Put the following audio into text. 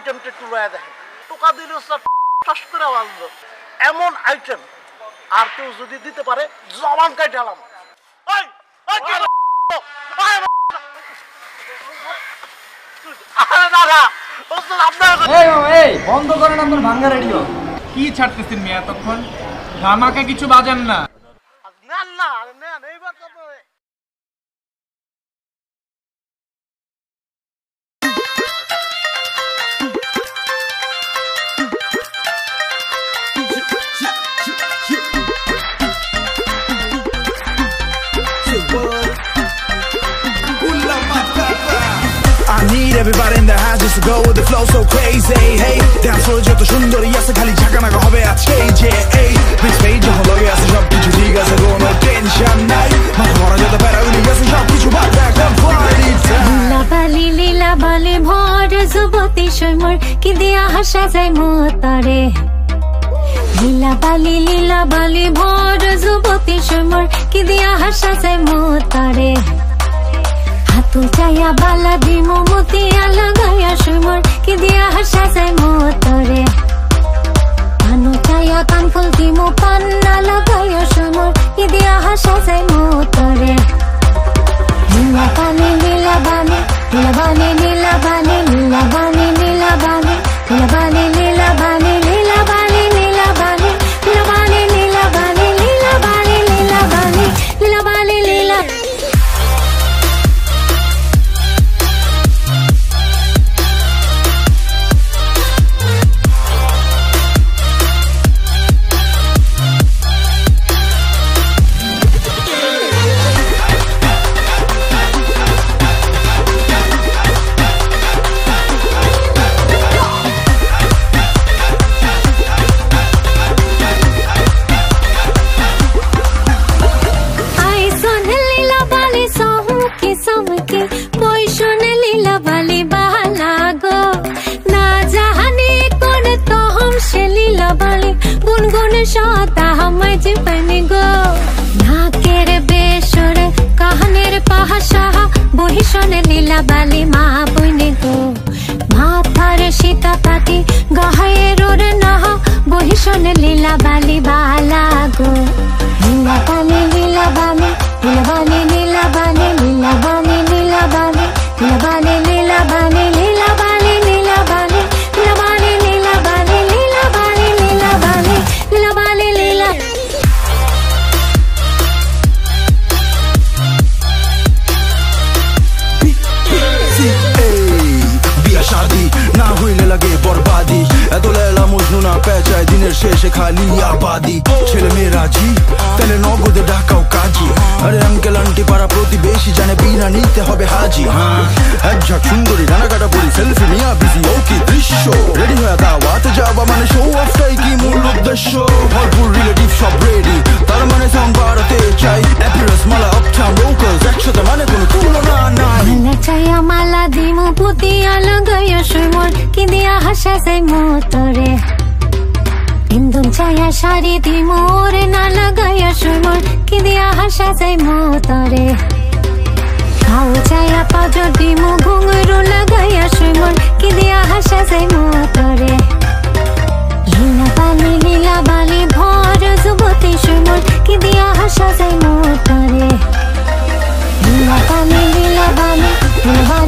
আইটেমটা একটু লয়া দেখেন টোকা দিলে ঠাস করে বাজলো এমন আইটেম আর কেউ যদি দিতে পারে জবান কাই ঢালাম বন্ধ করেন আপনার ভাঙ্গা রেডিও। কি ছাড়তেছেন মিয়া এতক্ষণ? ধামাকা কিছু বাজান না। I need everybody in the house just to go with the flow so crazy. Hey, dance floor যত সুন্দরী আছে খালি ঝাঁকানাকা হবে আজকে যে এই বিগ স্টেজ যখন লগে আছে সব কিছু ঠিক আছে কোনো টেনশন নাই মাথা ভরা যত প্যারাগুলি আছে সব কিছু বাদ একদম পার্টি টাইম লীলা বালি ভর যুবতী সমর কি দিয়া হাসা যায় মতরে লীলা বালি ভর যুবতী সমর কি দিয়া হাসা যায় মতরে হাতু চাইয়া বালা দিমো মতিয়া লাগাইয়া সমর কি দিয়া হাসা যায় মতরে কানু চাইয়া কানফুল দিমো পান্না লাগাইয়া সমর কি দিয়া হাসা যায় মতরে লীলা বালি লীলা বালি লীলা বালি লীলা বালি লীলা বালি লীলা বালি লীলা বালি লীলা বালি লীলা বালি লীলা বালি লীলা বালি লীলা বালি লীলা বালি লীলা বালি লীলা বালি লীলা शाता हमें जीवन गो नाकेर बेसर कहनेर पहासा बहिशन लीला बाली मा बने गो माथार सीता पाती गाहेर नह बहिशन लीला बाली बाला गो लीला बाली लीला बाली लीला बाली लीला बाली लीला बाली लीला बाली लीला बाली लीला बाली लीला बाली लीला बाली लीला बाली लीला बाली लीला बाली लीला बाली लीला बाली लीला বিয়া শাদি না হইলে লাগে বরবাদি এত লেলা মজনু না পেঁচায় দিনের শেষে খালি আবাদি ছেলে মেয়ে রাজি তাহলে নগদে ডাকাও কাজী আরে আঙ্কেল আন্টি পাড়া প্রতিবেশী জানে বিনা নিতে হবে হাজি এক ঝাঁক সুন্দরী রানাকাটা পরি সেলফি নিয়া বিজি ও কি দৃশ্য রেডি হয়ে দাওয়াতে যাওয়া মানে শো অফটাই কি মূল উদ্দেশ্য ভরপুর রিলেটিভ সব রেডি তার মানে সাউন্ড বাড়াতে চাই অ্যাপিয়ারেন্স মালা আপটাউন লোকালস একসাথে মানে কোনো তুলনা নাই মালা চাইয়া মালা দিমু পুতিয়া লাগাইয়া সুমর কি দিয়া হাসা যায় মতরে ইন্দুন চাইয়া শাড়ি দিমু ওরে না লাগাইয়া সুমর কি দিয়া হাসা যায় মতরে খাও চাইয়া পাজর দিমু ঘুঙরু লাগাইয়া সুমর কি দিয়া হাসা যায় মতরে লীলা বালি ভর যুবতী সুমর কি দিয়া হাসা যায় মতরে লীলা বালি লীলা বালি লীলা